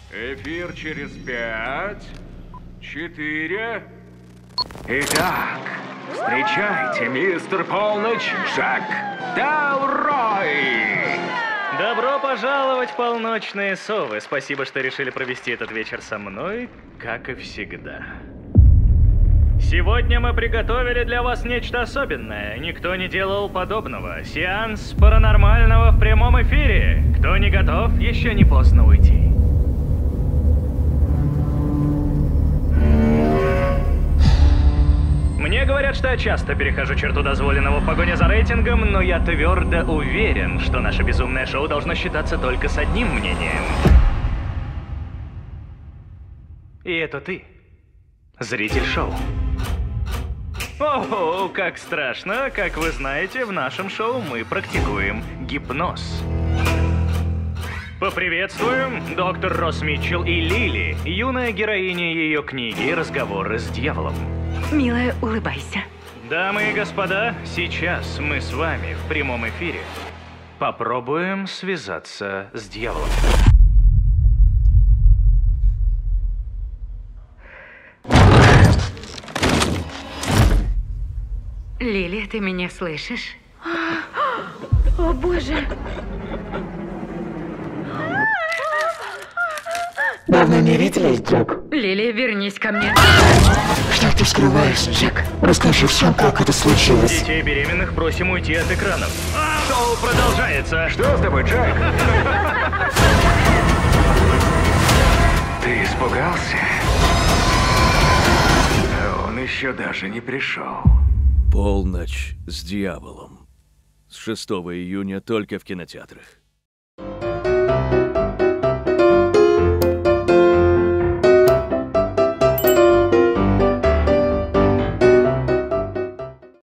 Эфир через 5, 4. Итак, встречайте, мистер Полночь, Джек Делрой! Добро пожаловать, полночные совы. Спасибо, что решили провести этот вечер со мной, как и всегда. Сегодня мы приготовили для вас нечто особенное. Никто не делал подобного. Сеанс паранормального в прямом эфире. Кто не готов, еще не поздно уйти. Мне говорят, что я часто перехожу черту дозволенного в погоне за рейтингом, но я твердо уверен, что наше безумное шоу должно считаться только с одним мнением. И это ты, зритель шоу. Ого, как страшно. Как вы знаете, в нашем шоу мы практикуем гипноз. Поприветствуем доктор Росс Митчелл и Лили, юная героиня ее книги «Разговоры с дьяволом». Милая, улыбайся. Дамы и господа, сейчас мы с вами в прямом эфире попробуем связаться с дьяволом. Лили, ты меня слышишь? О, боже. Давно не виделись, Джек? Лили, вернись ко мне. Что ты скрываешь, Джек? Расскажи всем, как это случилось. Детей беременных просим уйти от экранов. Шоу продолжается. Что с тобой, Джек? Ты испугался? А он еще даже не пришел. «Полночь с дьяволом». С 6 июня только в кинотеатрах.